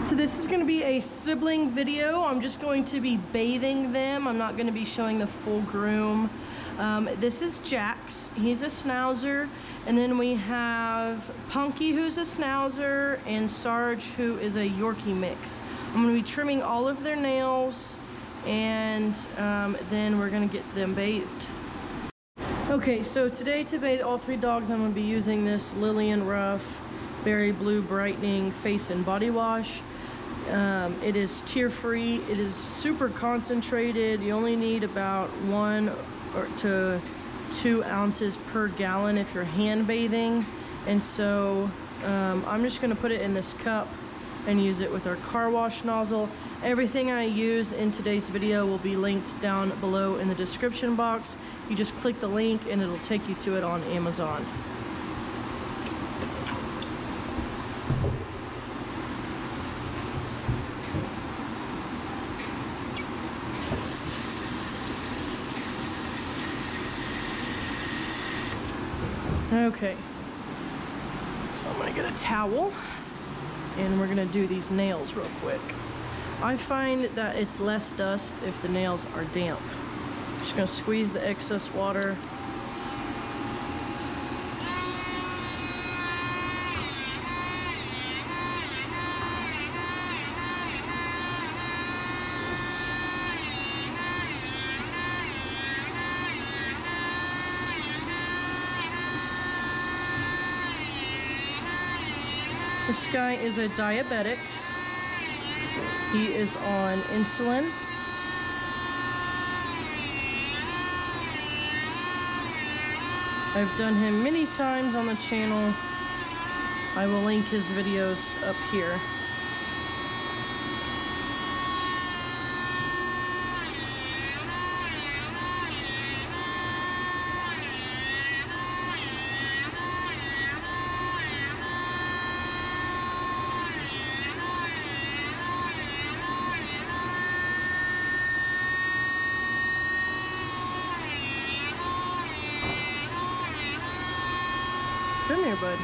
So this is going to be a sibling video. I'm just going to be bathing them. I'm not going to be showing the full groom. This is Jax. He's a Schnauzer. And then we have Punky, who's a Schnauzer, and Sarge, who is a Yorkie mix. I'm going to be trimming all of their nails, and then we're going to get them bathed. Okay, so today to bathe all three dogs, I'm going to be using this Lillian Ruff Berry Blue Brightening Face and Body Wash. It is tear-free. It is super concentrated. You only need about 1 to 2 ounces per gallon if you're hand bathing. And so I'm just going to put it in this cup and use it with our car wash nozzle. Everything I use in today's video will be linked down below in the description box. You just click the link and it'll take you to it on Amazon. Okay, so I'm gonna get a towel and we're gonna do these nails real quick. I find that it's less dust if the nails are damp. I'm just gonna squeeze the excess water. This guy is a diabetic. He is on insulin. I've done him many times on the channel. I will link his videos up here. Come here, bud.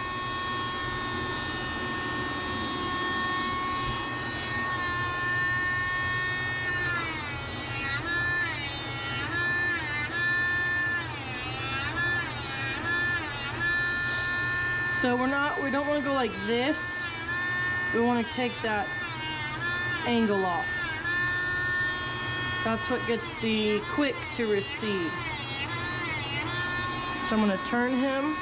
So we don't want to go like this. We want to take that angle off. That's what gets the quick to recede. So I'm going to turn him.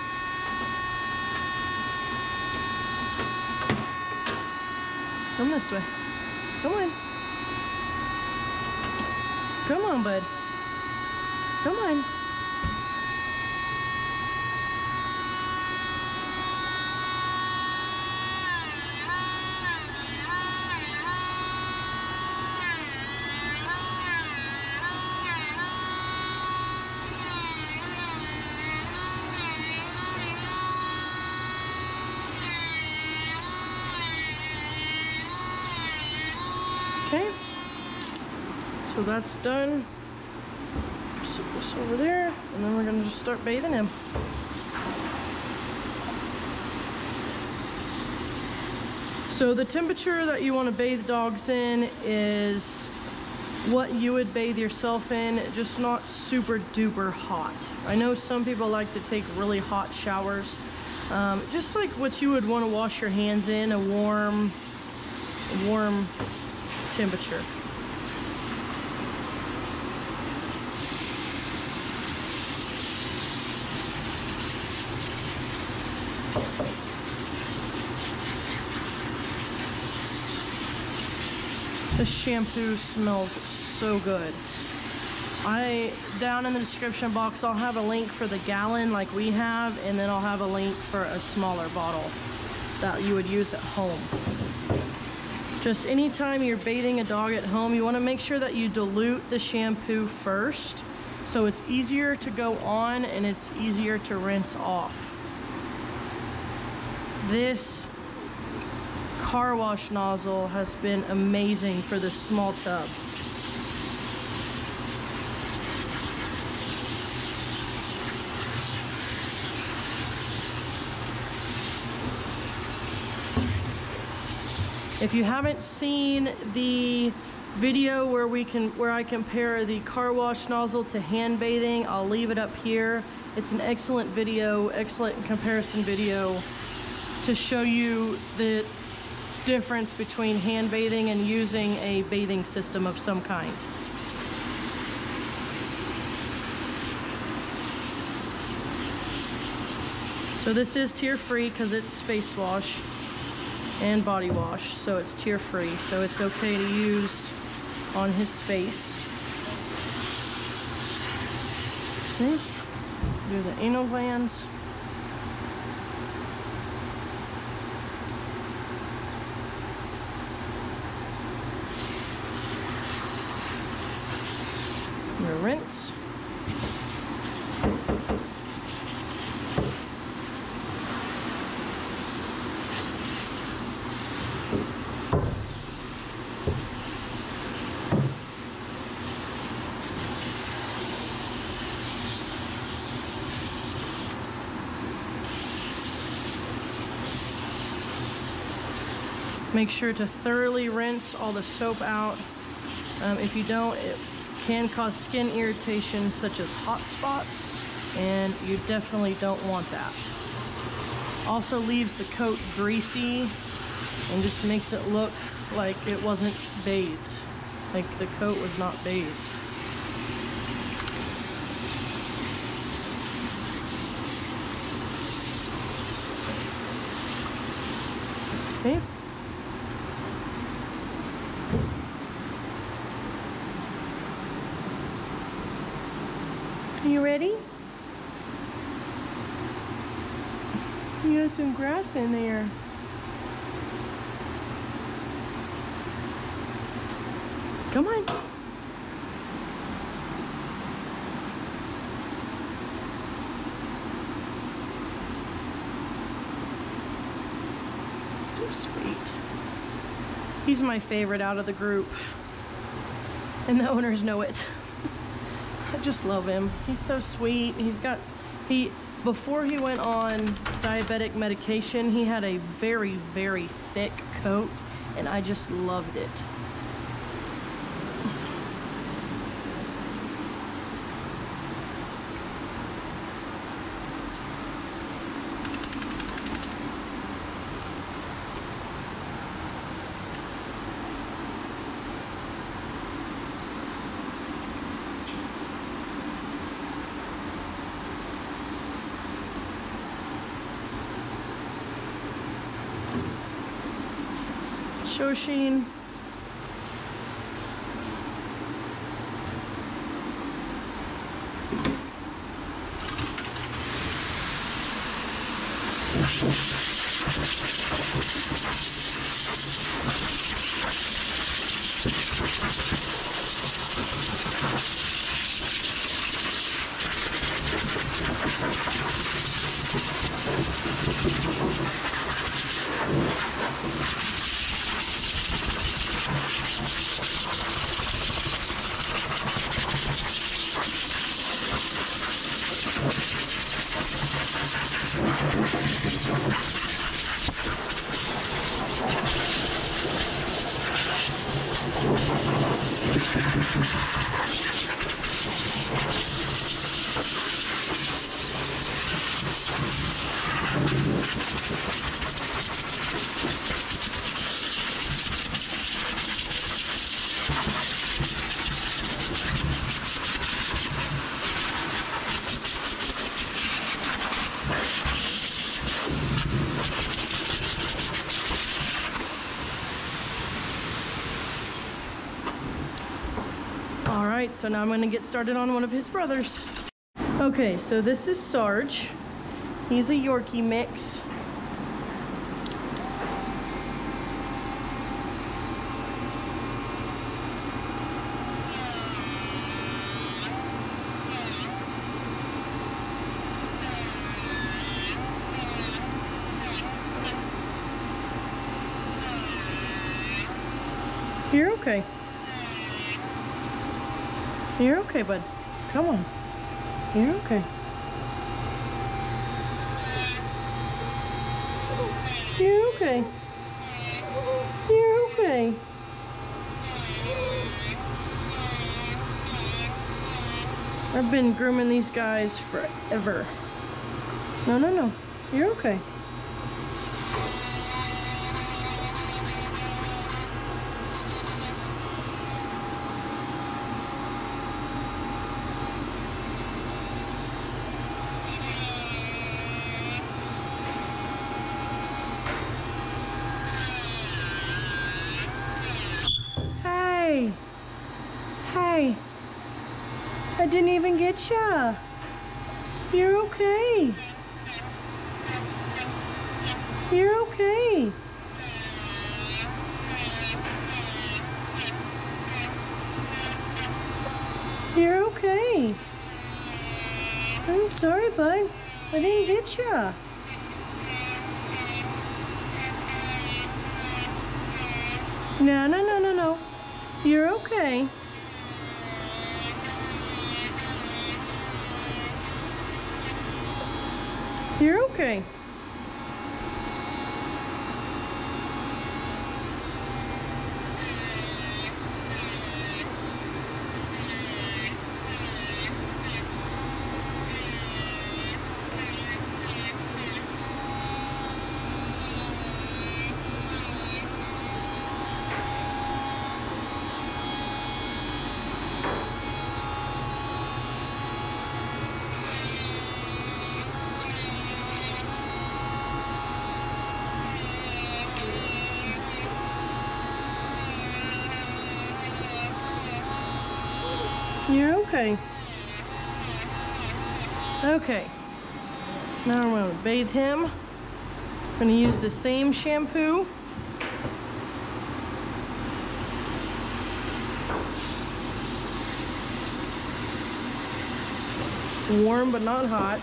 Come this way. Come on. Come on, bud. Come on. Okay, so that's done. Set this over there, and then we're gonna just start bathing him. So the temperature that you want to bathe dogs in is what you would bathe yourself in, just not super duper hot. I know some people like to take really hot showers, just like what you would want to wash your hands in, a warm temperature. The shampoo smells so good. Down in the description box, I'll have a link for the gallon like we have, and then I'll have a link for a smaller bottle that you would use at home. Just anytime you're bathing a dog at home, you want to make sure that you dilute the shampoo first, so it's easier to go on and it's easier to rinse off. This car wash nozzle has been amazing for this small tub. If you haven't seen the video where I compare the car wash nozzle to hand bathing, I'll leave it up here. It's an excellent video, excellent comparison video to show you the difference between hand bathing and using a bathing system of some kind. So this is tear free because it's face wash and body wash, so it's tear free, so it's okay to use on his face. Okay. Do the anal glands. Your rinse. Make sure to thoroughly rinse all the soap out. If you don't, it can cause skin irritations such as hot spots, and you definitely don't want that. Also leaves the coat greasy and just makes it look like it wasn't bathed, like the coat was not bathed. Okay. You ready? You got some grass in there. Come on. So sweet. He's my favorite out of the group, and the owners know it. I just love him. He's so sweet. Before he went on diabetic medication, he had a very, very thick coat, and I just loved it. Shoshin. All right, so now I'm gonna get started on one of his brothers. Okay, so this is Sarge. He's a Yorkie mix. You're okay. You're okay, bud. Come on. You're okay. You're okay. You're I've been grooming these guys forever. No, no, no. You're okay. Hey. Hey. I didn't even get ya. You're okay. You're okay. You're okay. I'm sorry, bud. I didn't get ya. No, no, no, no, no. You're okay. You're okay. You're okay. Okay. Now I'm going to bathe him. I'm going to use the same shampoo. Warm but not hot.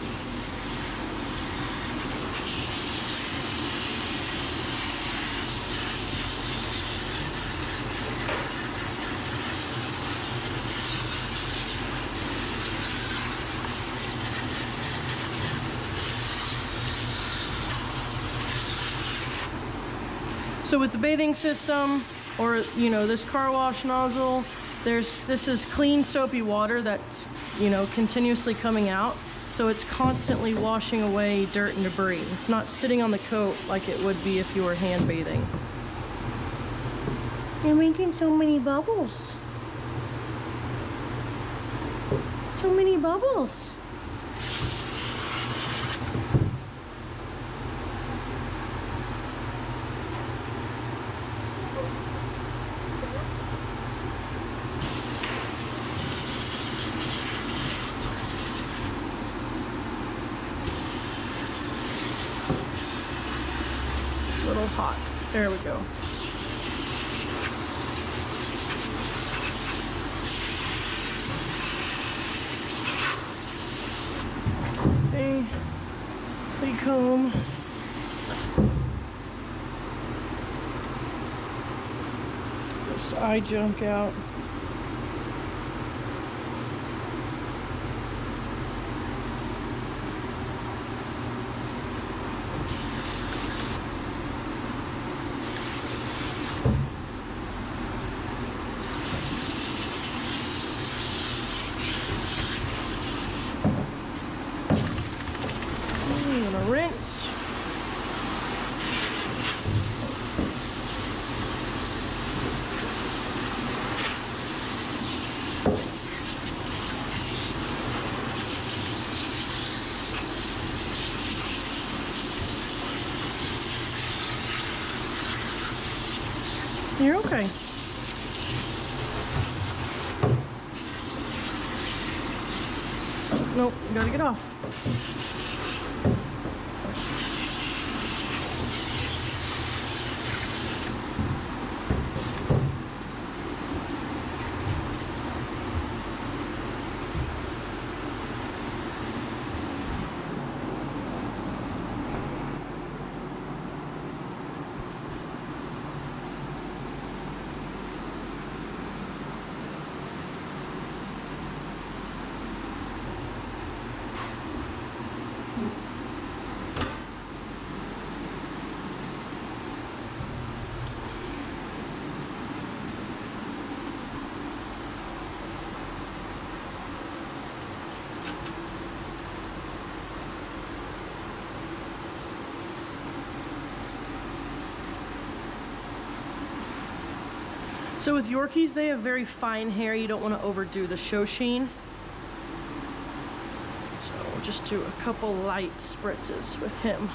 So with the bathing system, or you know, this car wash nozzle, this is clean soapy water that's, you know, continuously coming out. So it's constantly washing away dirt and debris. It's not sitting on the coat like it would be if you were hand bathing. You're making so many bubbles. So many bubbles. Little hot. There we go. Okay. Clean comb. Get this eye junk out. I'm gonna rinse. You're okay. Nope, you gotta get off. So with Yorkies, they have very fine hair. You don't want to overdo the show sheen. So we'll just do a couple light spritzes with him.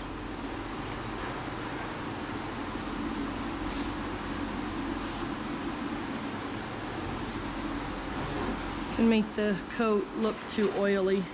Can make the coat look too oily.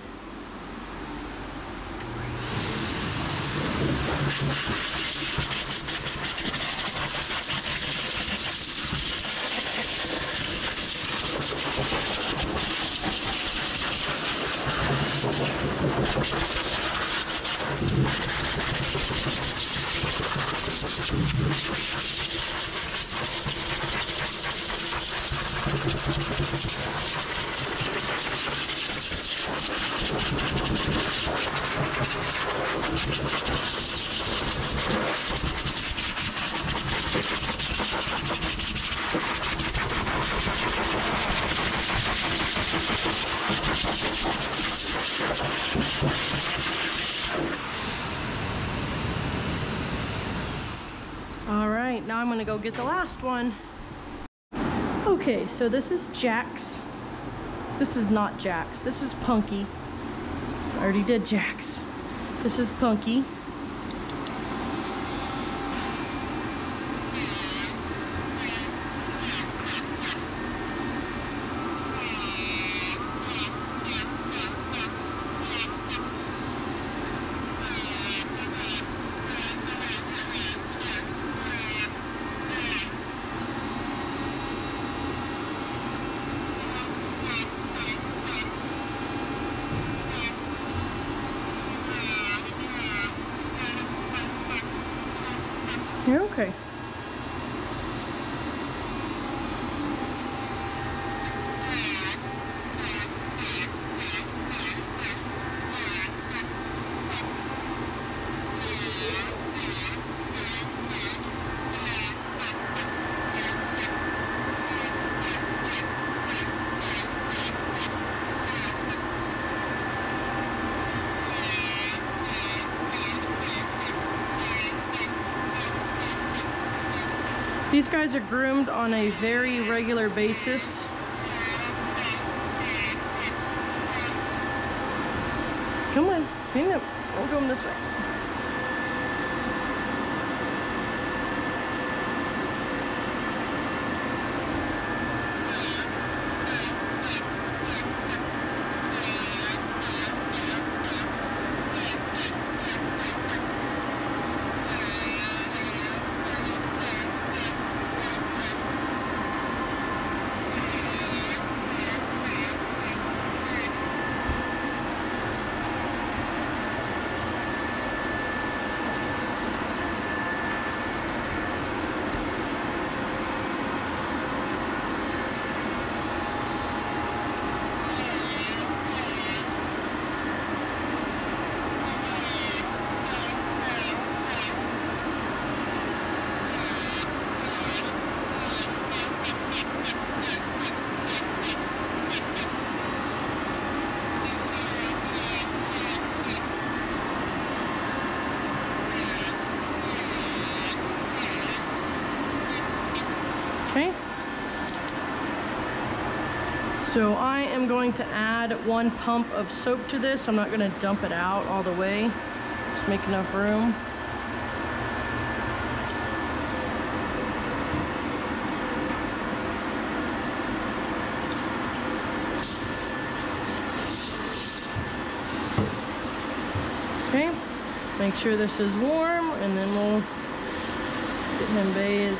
All right, now I'm gonna go get the last one. Okay, so this is Jax. This is not Jax, this is Punky. I already did Jax. This is Punky. You're okay. These guys are groomed on a very regular basis. Come on, stand up. We'll go this way. Okay. So I am going to add 1 pump of soap to this. I'm not going to dump it out all the way. Just make enough room. Okay. Make sure this is warm, and then we'll get him bathed.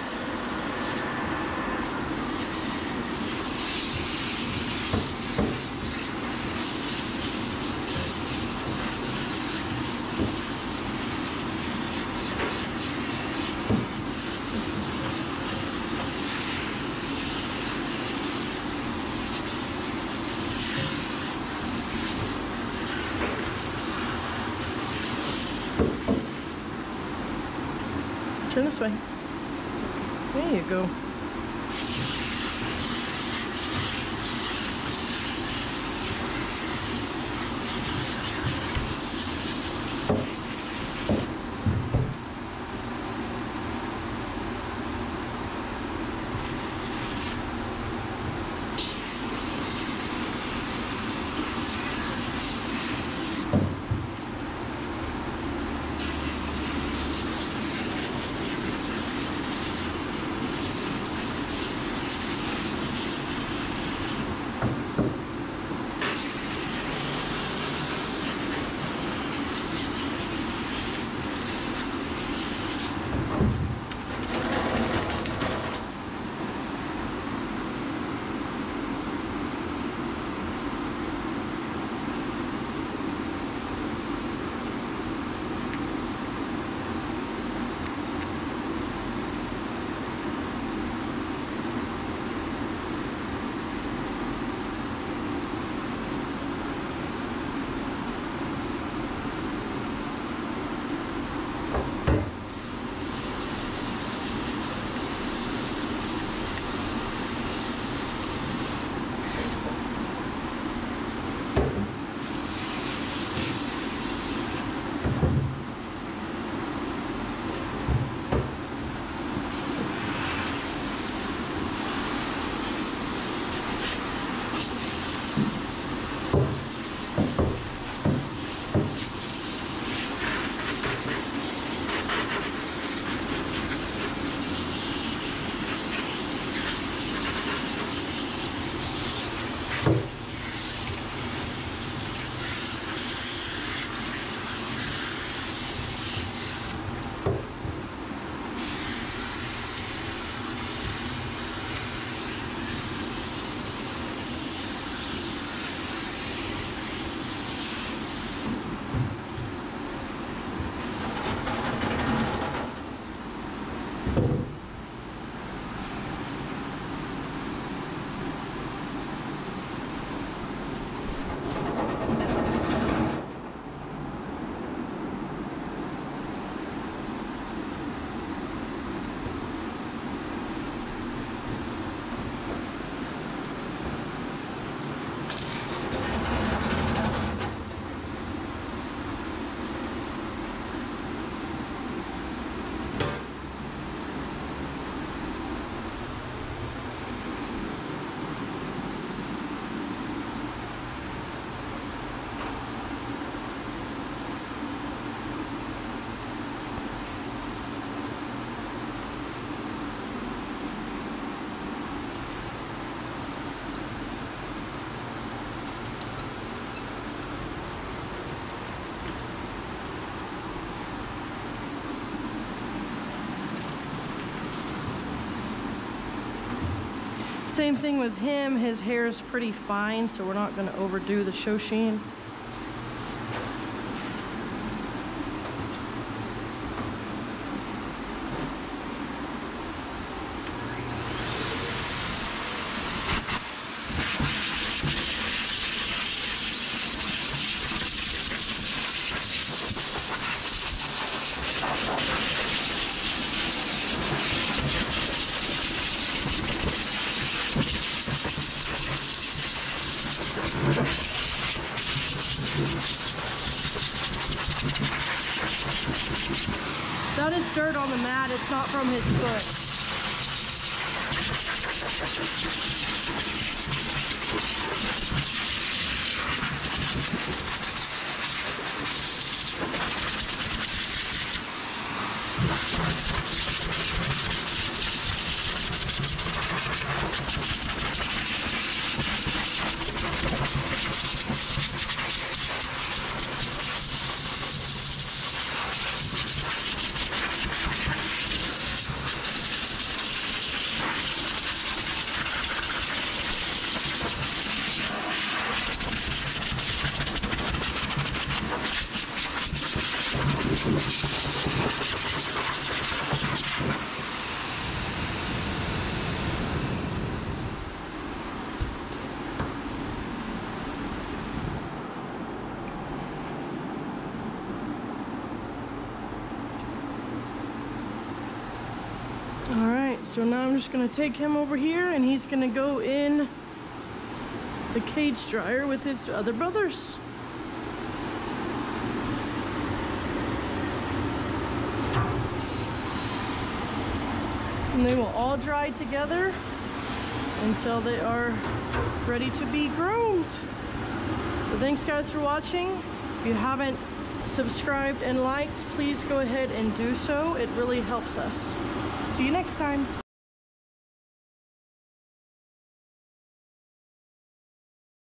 Turn this way. There you go. Same thing with him. His hair is pretty fine, so we're not going to overdo the Shoshin. That is dirt on the mat, it's not from his foot. Alright, so now I'm just going to take him over here and he's going to go in the cage dryer with his other brothers. And they will all dry together until they are ready to be groomed. So thanks guys for watching. If you haven't subscribed and liked, please go ahead and do so. It really helps us. See you next time.